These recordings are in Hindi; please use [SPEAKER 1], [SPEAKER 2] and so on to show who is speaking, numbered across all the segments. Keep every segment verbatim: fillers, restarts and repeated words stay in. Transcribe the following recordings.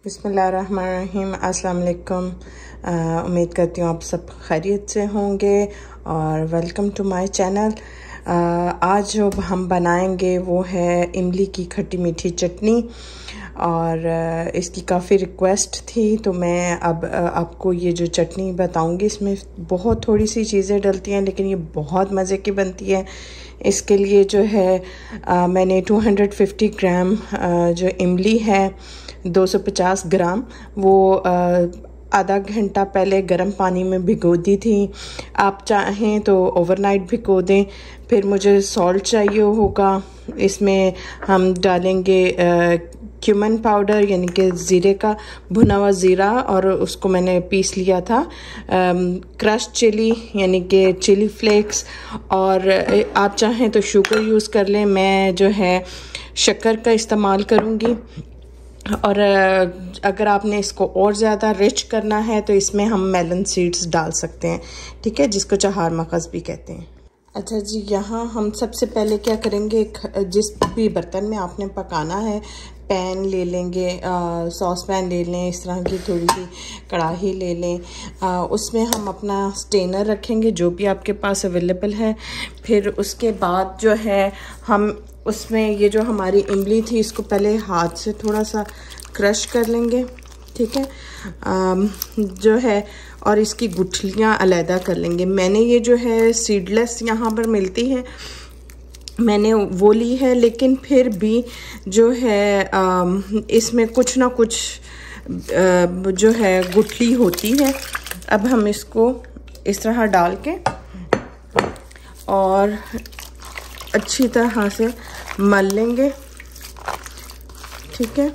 [SPEAKER 1] बिस्मिल्लाहिर्रहमानिर्रहीम। अस्सलाम वालेकुम। उम्मीद करती हूँ आप सब खैरियत से होंगे और वेलकम टू माय चैनल। आज जो हम बनाएंगे वो है इमली की खट्टी मीठी चटनी और इसकी काफ़ी रिक्वेस्ट थी, तो मैं अब आपको ये जो चटनी बताऊंगी इसमें बहुत थोड़ी सी चीज़ें डलती हैं लेकिन ये बहुत मज़े की बनती है। इसके लिए जो है आ, मैंने दो सौ पचास ग्राम आ, जो इमली है दो सौ पचास ग्राम वो आ, आधा घंटा पहले गर्म पानी में भिगो दी थी। आप चाहें तो ओवरनाइट भिगो दें। फिर मुझे सॉल्ट चाहिए होगा, इसमें हम डालेंगे क्यूमन पाउडर यानी कि ज़ीरे का भुना हुआ ज़ीरा और उसको मैंने पीस लिया था। क्रश चिली यानी कि चिली फ्लेक्स, और आप चाहें तो शुगर यूज़ कर लें। मैं जो है शक्कर का इस्तेमाल करूँगी। और अगर आपने इसको और ज़्यादा रिच करना है तो इसमें हम मेलन सीड्स डाल सकते हैं, ठीक है, जिसको चहार मगज़ भी कहते हैं। अच्छा जी, यहाँ हम सबसे पहले क्या करेंगे, एक जिस भी बर्तन में आपने पकाना है पैन ले लेंगे, सॉस पैन ले लें, इस तरह की थोड़ी सी कढ़ाई ले लें। आ, उसमें हम अपना स्टेनर रखेंगे जो भी आपके पास अवेलेबल है। फिर उसके बाद जो है हम उसमें ये जो हमारी इमली थी इसको पहले हाथ से थोड़ा सा क्रश कर लेंगे, ठीक है, आ, जो है, और इसकी गुठलियाँ अलहदा कर लेंगे। मैंने ये जो है सीडलेस यहाँ पर मिलती है, मैंने वो ली है, लेकिन फिर भी जो है आ, इसमें कुछ ना कुछ आ, जो है गुठली होती है। अब हम इसको इस तरह डाल के और अच्छी तरह से मल लेंगे, ठीक है।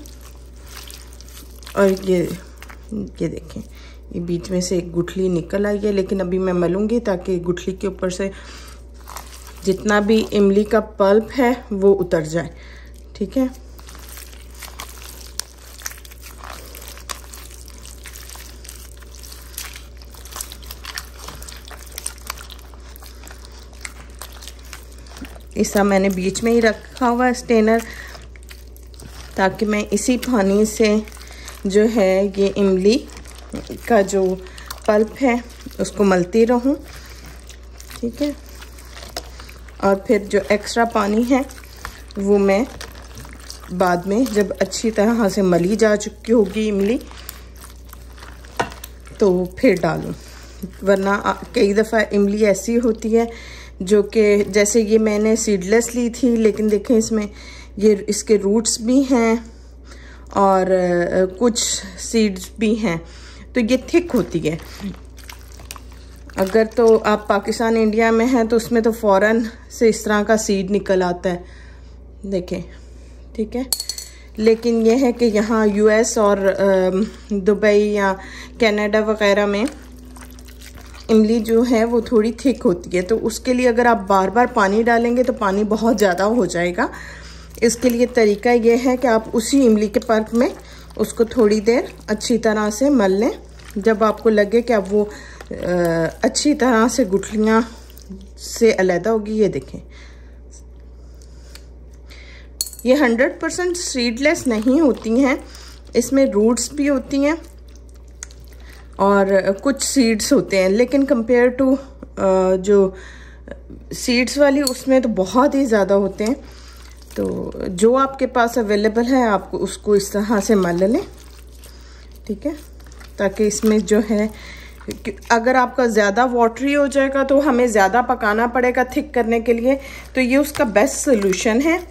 [SPEAKER 1] और ये ये देखें, ये बीच में से एक गुठली निकल आई है, लेकिन अभी मैं मलूंगी ताकि गुठली के ऊपर से जितना भी इमली का पल्प है वो उतर जाए, ठीक है। ऐसा मैंने बीच में ही रखा हुआ है स्टेनर, ताकि मैं इसी पानी से जो है ये इमली का जो पल्प है उसको मलती रहूं, ठीक है। और फिर जो एक्स्ट्रा पानी है वो मैं बाद में जब अच्छी तरह से मली जा चुकी होगी इमली तो फिर डालूं। वरना कई दफ़ा इमली ऐसी होती है जो कि, जैसे ये मैंने सीडलेस ली थी, लेकिन देखें इसमें ये इसके रूट्स भी हैं और कुछ सीड्स भी हैं, तो ये थिक होती है। अगर तो आप पाकिस्तान इंडिया में हैं तो उसमें तो फ़ौरन से इस तरह का सीड निकल आता है, देखें, ठीक है। लेकिन यह है कि यहाँ यूएस और दुबई या कनाडा वगैरह में इमली जो है वो थोड़ी थिक होती है, तो उसके लिए अगर आप बार बार पानी डालेंगे तो पानी बहुत ज़्यादा हो जाएगा। इसके लिए तरीका ये है कि आप उसी इमली के पल्प में उसको थोड़ी देर अच्छी तरह से मल लें। जब आपको लगे कि अब वो आ, अच्छी तरह से गुठलियाँ से अलहदा होगी, ये देखें, ये हंड्रेड परसेंट सीडलेस नहीं होती हैं, इसमें रूट्स भी होती हैं और कुछ सीड्स होते हैं, लेकिन कंपेयर टू जो सीड्स वाली उसमें तो बहुत ही ज़्यादा होते हैं। तो जो आपके पास अवेलेबल है आप उसको इस तरह से मल लें, ठीक है, ताकि इसमें जो है, अगर आपका ज़्यादा वाटरी हो जाएगा तो हमें ज़्यादा पकाना पड़ेगा थिक करने के लिए, तो ये उसका बेस्ट सोल्यूशन है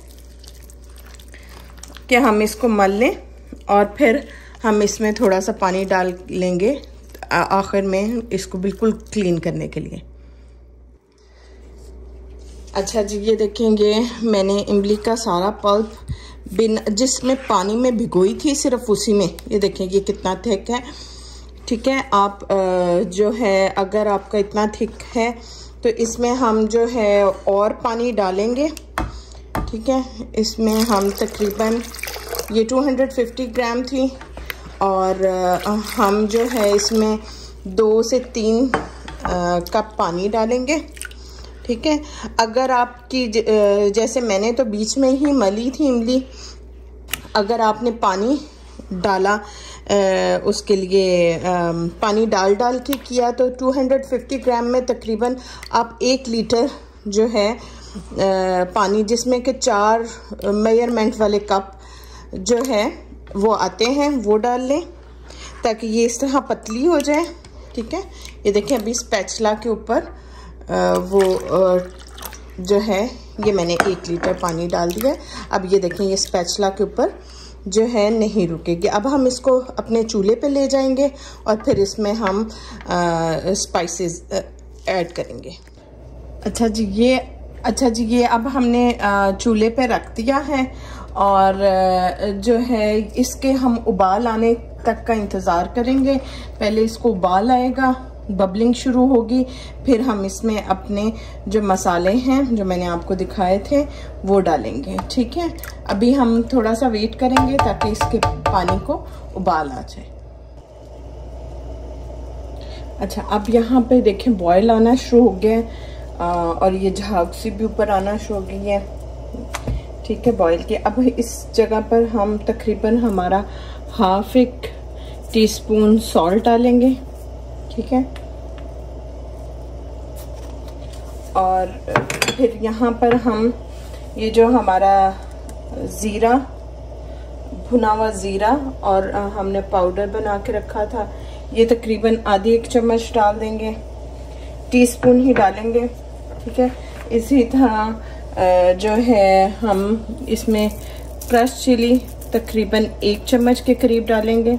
[SPEAKER 1] कि हम इसको मल लें और फिर हम इसमें थोड़ा सा पानी डाल लेंगे आखिर में इसको बिल्कुल क्लीन करने के लिए। अच्छा जी, ये देखेंगे मैंने इमली का सारा पल्प बिन जिसमें पानी में भिगोई थी सिर्फ उसी में, ये देखेंगे ये कितना थिक है, ठीक है। आप जो है अगर आपका इतना थिक है तो इसमें हम जो है और पानी डालेंगे, ठीक है। इसमें हम तकरीबन ये दो सौ पचास ग्राम थी और हम जो है इसमें दो से तीन कप पानी डालेंगे, ठीक है। अगर आपकी जैसे मैंने तो बीच में ही मली थी इमली, अगर आपने पानी डाला, आ, उसके लिए आ, पानी डाल डाल के किया, तो दो सौ पचास ग्राम में तकरीबन आप एक लीटर जो है आ, पानी, जिसमें कि चार मेजरमेंट वाले कप जो है वो आते हैं, वो डाल लें ताकि ये इस तरह पतली हो जाए। ठीक है, ये देखें अभी स्पैचुला के ऊपर वो आ, जो है ये मैंने एक लीटर पानी डाल दिया। अब ये देखें ये स्पैचुला के ऊपर जो है नहीं रुकेगी। अब हम इसको अपने चूल्हे पे ले जाएंगे और फिर इसमें हम स्पाइसेस ऐड करेंगे। अच्छा जी ये अच्छा जी ये अब हमने चूल्हे पे रख दिया है और जो है इसके हम उबाल आने तक का इंतज़ार करेंगे। पहले इसको उबाल आएगा, बबलिंग शुरू होगी, फिर हम इसमें अपने जो मसाले हैं जो मैंने आपको दिखाए थे वो डालेंगे। ठीक है, अभी हम थोड़ा सा वेट करेंगे ताकि इसके पानी को उबाल आ जाए। अच्छा, अब यहाँ पे देखें बॉयल आना शुरू हो गया और ये झाग सी भी ऊपर आना शुरू हो गई है। ठीक है, बॉयल के अब इस जगह पर हम तकरीबन हमारा हाफ एक टीस्पून सॉल्ट डालेंगे। ठीक है, और फिर यहाँ पर हम ये जो हमारा ज़ीरा, भुना हुआ ज़ीरा और हमने पाउडर बना के रखा था, ये तकरीबन आधी एक चम्मच डाल देंगे, टीस्पून ही डालेंगे। ठीक है, इसी तरह जो है हम इसमें क्रश चिली तकरीबन एक चम्मच के करीब डालेंगे।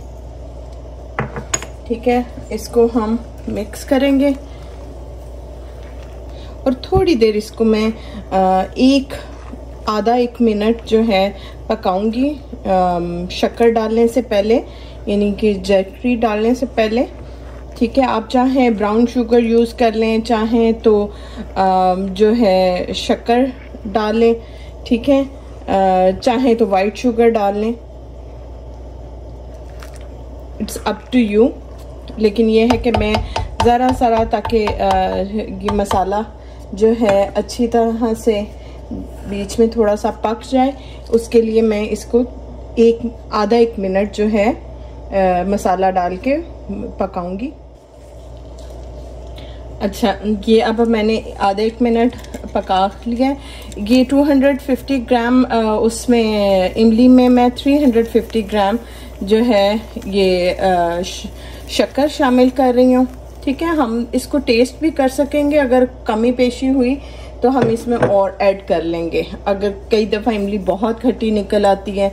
[SPEAKER 1] ठीक है, इसको हम मिक्स करेंगे और थोड़ी देर इसको मैं एक आधा एक मिनट जो है पकाऊंगी शक्कर डालने से पहले, यानी कि जैगरी डालने से पहले। ठीक है, आप चाहें ब्राउन शुगर यूज़ कर लें, चाहें तो जो है शक्कर डाल लें। ठीक है, चाहें तो वाइट शुगर डाल लें, इट्स अप टू यू। लेकिन ये है कि मैं ज़रा ज़रा ताकि ये मसाला जो है अच्छी तरह से बीच में थोड़ा सा पक जाए, उसके लिए मैं इसको एक आधा एक मिनट जो है आ, मसाला डाल के पकाऊंगी। अच्छा, ये अब मैंने आधा एक मिनट पका लिया। ये दो सौ पचास ग्राम आ, उसमें इमली में मैं तीन सौ पचास ग्राम जो है ये आ, शक्कर शामिल कर रही हूँ। ठीक है, हम इसको टेस्ट भी कर सकेंगे, अगर कमी पेशी हुई तो हम इसमें और ऐड कर लेंगे। अगर कई दफ़ा इमली बहुत खट्टी निकल आती है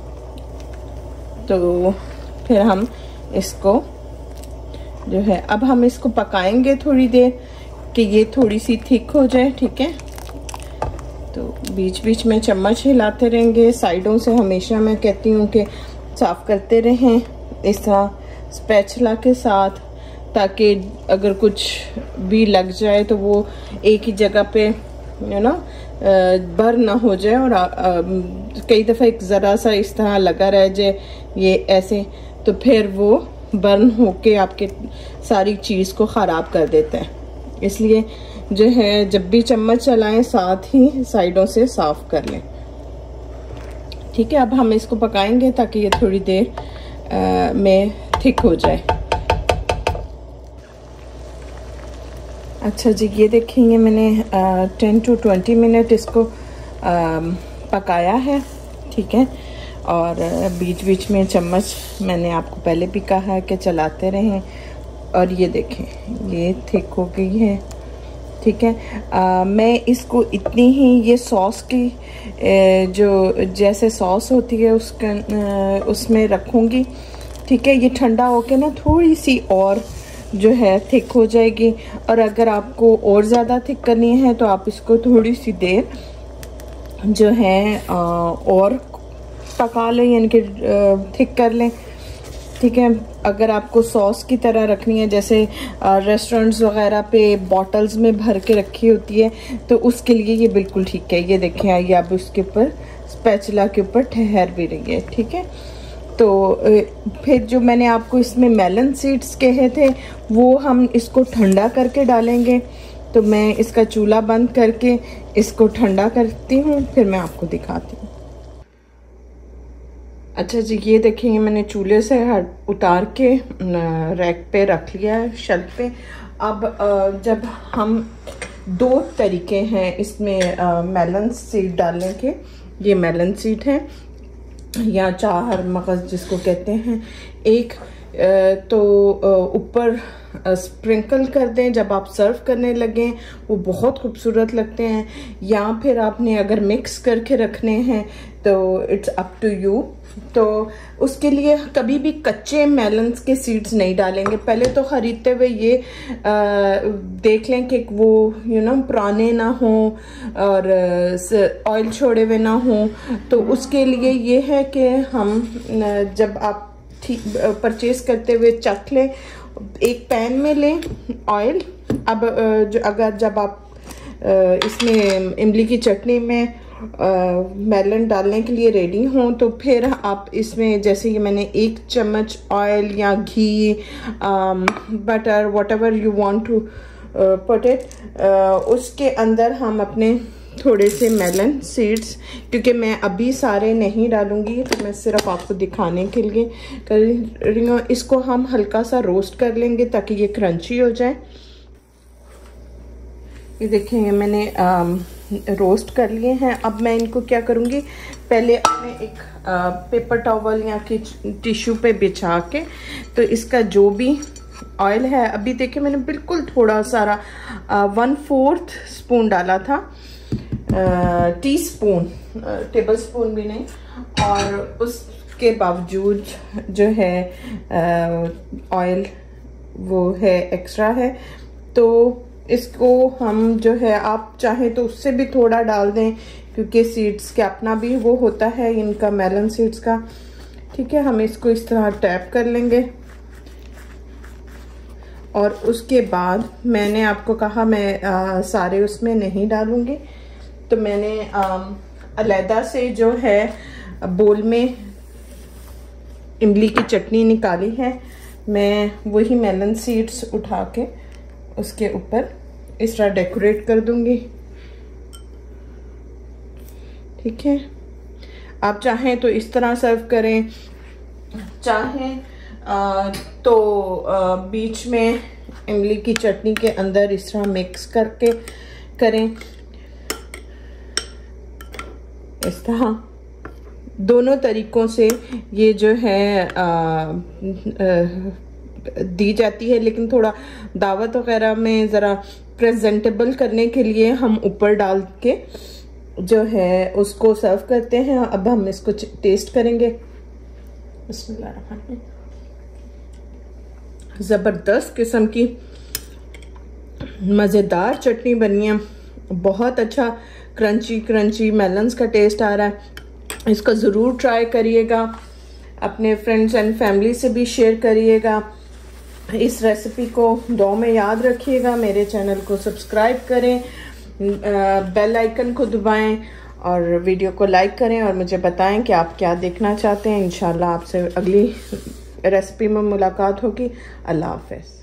[SPEAKER 1] तो फिर हम इसको जो है अब हम इसको पकाएंगे थोड़ी देर कि ये थोड़ी सी थिक हो जाए। ठीक है, तो बीच बीच में चम्मच हिलाते रहेंगे, साइडों से हमेशा मैं कहती हूँ कि साफ़ करते रहें इस तरह स्पैचुला के साथ, ताकि अगर कुछ भी लग जाए तो वो एक ही जगह पे यू नो बर्न ना हो जाए। और आ, आ, कई दफ़ा एक ज़रा सा इस तरह लगा रह जाए ये ऐसे, तो फिर वो बर्न होके आपके सारी चीज़ को ख़राब कर देता है। इसलिए जो है जब भी चम्मच चलाएं साथ ही साइडों से साफ़ कर लें। ठीक है, अब हम इसको पकाएंगे ताकि ये थोड़ी देर आ, में थिक हो जाए। अच्छा जी, ये देखेंगे मैंने टेन टू ट्वेंटी मिनट इसको आ, पकाया है। ठीक है, और बीच बीच में चम्मच मैंने आपको पहले भी कहा है कि चलाते रहें। और ये देखें ये थिक हो गई है। ठीक है, आ, मैं इसको इतनी ही ये सॉस की ए, जो जैसे सॉस होती है उसका उसमें रखूँगी। ठीक है, ये ठंडा होके ना थोड़ी सी और जो है थिक हो जाएगी। और अगर आपको और ज़्यादा थिक करनी है तो आप इसको थोड़ी सी देर जो है आ, और पका लें, यानी कि थिक कर लें। ठीक है, अगर आपको सॉस की तरह रखनी है, जैसे रेस्टोरेंट्स वगैरह पे बॉटल्स में भर के रखी होती है, तो उसके लिए ये बिल्कुल ठीक है। ये देखें, ये अब उसके ऊपर स्पैचुला के ऊपर ठहर भी रही है। ठीक है, तो फिर जो मैंने आपको इसमें मेलन सीड्स कहे थे वो हम इसको ठंडा करके डालेंगे। तो मैं इसका चूल्हा बंद करके इसको ठंडा करती हूँ, फिर मैं आपको दिखाती हूँ। अच्छा जी, ये देखेंगे मैंने चूल्हे से हट उतार के रैक पे रख लिया है, शेल्फ पे। अब जब हम दो तरीके हैं इसमें मेलन सीड डालने के, ये मेलन सीड है या चाहर मगज़ जिसको कहते हैं। एक तो ऊपर स्प्रिंकल कर दें जब आप सर्व करने लगें, वो बहुत खूबसूरत लगते हैं। या फिर आपने अगर मिक्स करके रखने हैं तो इट्स अप टू यू। तो उसके लिए कभी भी कच्चे मेलन्स के सीड्स नहीं डालेंगे। पहले तो ख़रीदते हुए ये आ, देख लें कि वो यू नो पुराने ना हों और ऑयल छोड़े हुए ना हों। तो उसके लिए ये है कि हम जब आप ठीक परचेज करते हुए चख लें, एक पैन में लें ऑयल। अब जो अगर जब आप इसमें इमली की चटनी में मेलन डालने के लिए रेडी हों तो फिर आप इसमें जैसे कि मैंने एक चम्मच ऑयल या घी, butter, whatever you want to put it, उसके अंदर हम अपने थोड़े से मेलन सीड्स, क्योंकि मैं अभी सारे नहीं डालूंगी, तो मैं सिर्फ आपको दिखाने के लिए कर रही हूँ। इसको हम हल्का सा रोस्ट कर लेंगे ताकि ये क्रंची हो जाए। ये देखेंगे मैंने आम, रोस्ट कर लिए हैं। अब मैं इनको क्या करूँगी, पहले अपने एक आ, पेपर टॉवल या कि टिश्यू पे बिछा के, तो इसका जो भी ऑयल है, अभी देखिए मैंने बिल्कुल थोड़ा सारा आ, वन फोर्थ स्पून डाला था, टी स्पून, टेबल स्पून भी नहीं। और उसके बावजूद जो है ऑयल वो है एक्स्ट्रा है। तो इसको हम जो है, आप चाहें तो उससे भी थोड़ा डाल दें, क्योंकि सीड्स के अपना भी वो होता है इनका, मेलन सीड्स का। ठीक है, हम इसको इस तरह टैप कर लेंगे। और उसके बाद मैंने आपको कहा मैं आ, सारे उसमें नहीं डालूंगी, तो मैंने अलहदा से जो है बोल में इमली की चटनी निकाली है। मैं वही मेलन सीड्स उठा के उसके ऊपर इस तरह डेकोरेट कर दूंगी। ठीक है, आप चाहें तो इस तरह सर्व करें, चाहें आ, तो आ, बीच में इमली की चटनी के अंदर इस तरह मिक्स करके करें। इस तरह दोनों तरीकों से ये जो है आ, आ, दी जाती है, लेकिन थोड़ा दावत वगैरह में ज़रा प्रेजेंटेबल करने के लिए हम ऊपर डाल के जो है उसको सर्व करते हैं। अब हम इसको टेस्ट करेंगे। बिस्मिल्लाह। ज़बरदस्त किस्म की मज़ेदार चटनी बनी है, बहुत अच्छा क्रंची क्रंची मेलन्स का टेस्ट आ रहा है। इसको ज़रूर ट्राई करिएगा, अपने फ्रेंड्स एंड फैमिली से भी शेयर करिएगा। इस रेसिपी को दुआ में याद रखिएगा। मेरे चैनल को सब्सक्राइब करें, बेल आइकन को दबाएं और वीडियो को लाइक करें और मुझे बताएं कि आप क्या देखना चाहते हैं। इंशाल्लाह आपसे अगली रेसिपी में मुलाकात होगी। अल्लाह हाफ़िज़।